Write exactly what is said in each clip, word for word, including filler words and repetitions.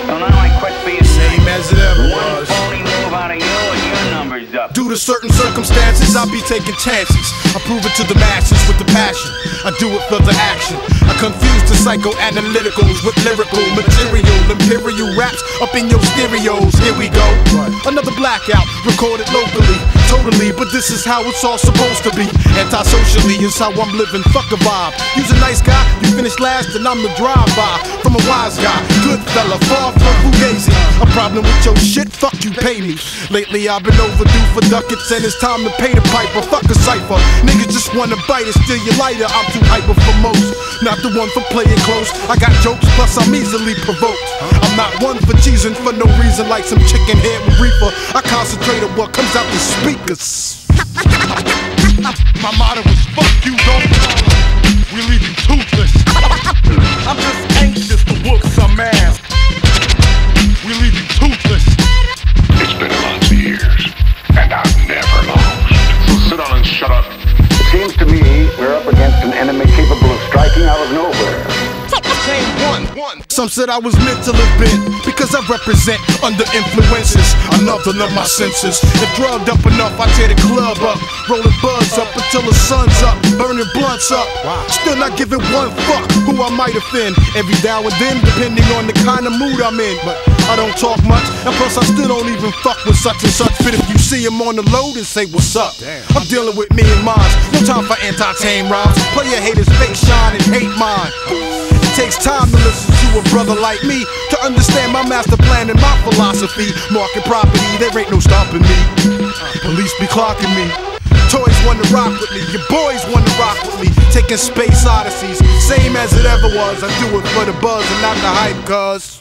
So now I quit being same as it ever one was. phony move out of you and your number's up. Due to certain circumstances, I'll be taking chances. I prove it to the masses with the passion. I do it for the action. I confuse the psychoanalyticals with lyrical material. Imperial raps up in your stereos. Here we go. Another blackout recorded locally. Totally, but this is how it's all supposed to be. Antisocially is how I'm living. Fuck a vibe. You's a nice guy, you finish last, and I'm the drive-by. From a wise guy, good fella, far from fugazi. A problem with your shit, fuck you, pay me. Lately I've been overdue for ducats, and it's time to pay the piper. Fuck a cipher. Niggas just wanna bite and steal your lighter. I'm too hyper for most, not the one for playing close. I got jokes, plus I'm easily provoked. I'm not one for cheesing for no reason, like some chicken head with reefer. I concentrate on what comes out the speakers. My motto is fuck you, don't we leave you toothless. I'm just anxious to whoop some ass. We leave you toothless. It's been lots of years, and I've never lost. So sit down and shut up. It seems to me we're up against an enemy capable of striking out of nowhere. One, one. Some said I was meant to live big because I represent under influences. Another of my senses. If drugged up enough, I tear the club up, rolling buds up until the sun's up, burning blunts up. Still not giving one fuck who I might offend. Every now and then, depending on the kind of mood I'm in. But I don't talk much, and plus I still don't even fuck with such and such. But if you see him on the load and say what's up, I'm dealing with me and mine. No time for anti-tame rhymes. Play your haters fake shine and hate mine. It takes time to listen to a brother like me to understand my master plan and my philosophy. Market property, there ain't no stopping me. Police be clocking me. Toys wanna rock with me, your boys wanna rock with me. Taking space odysseys, same as it ever was. I do it for the buzz and not the hype, cuz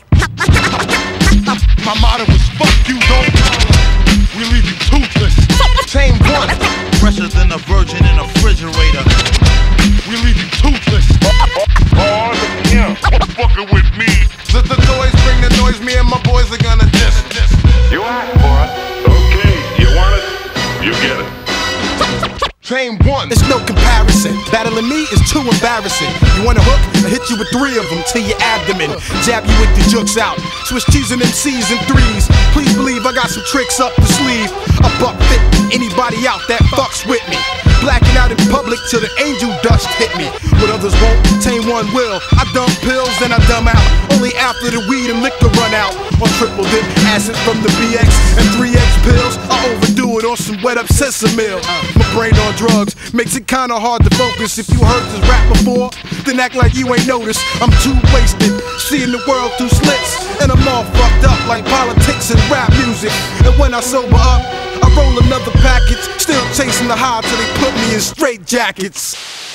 my motto is fuck you, don't we leave you toothless. Same one, fresher than a virgin in a refrigerator. We leave you toothless. Oh, look at him, fucking with me. Let the toys bring the noise, me and my boys are gonna diss. You asked for it. Okay, you want it, you get it. Same one. It's no comparison. Battling me is too embarrassing. You want a hook? I hit you with three of them to your abdomen. Jab you with the jukes out. Swiss cheese and M Cs in threes. Please believe I got some tricks up the sleeve. I buck fit anybody out that fucks with me. Blacking out in public till the angel dust hit me. What others won't, tame one will. I dump pills, then I dumb out. Only after the weed and liquor run out. On triple dip, acid from the B X and three X pills. I overdo it on some wet up sesame. My brain on drugs makes it kinda hard to focus. If you heard this rap before, then act like you ain't noticed. I'm too wasted, seeing the world through slits. And I'm all fucked up like politics and rap music. And when I sober up, I roll another package. Still chasing the high till they put me in straight jackets.